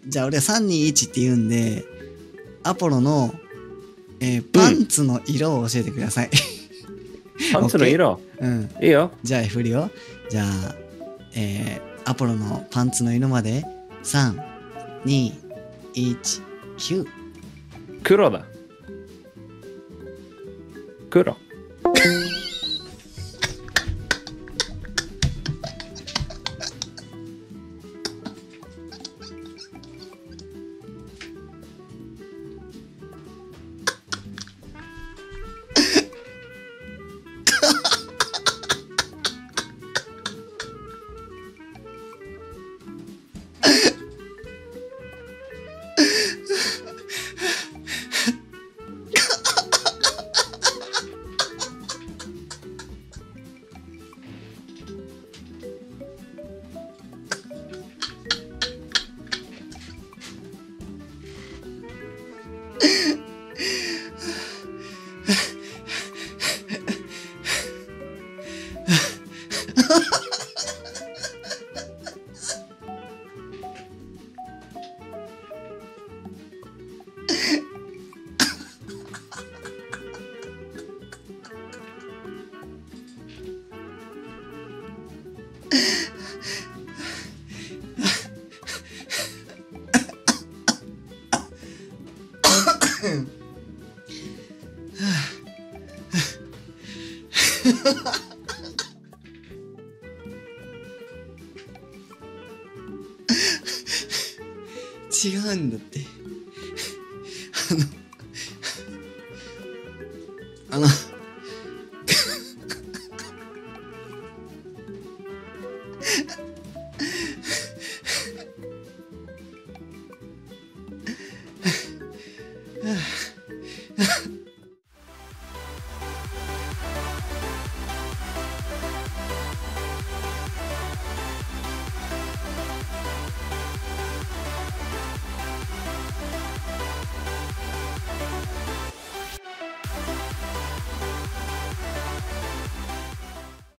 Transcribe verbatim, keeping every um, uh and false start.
じゃあ俺はさんにいちって言うんで、アポロの、えー、パンツの色を教えてください。 パンツの色、 うん。 いいよ。 じゃあ振るよ。じゃあ、えー、アポロのパンツの色までさん、に、いち、きゅう。 黒だ。黒。 違うんだって。あの、あの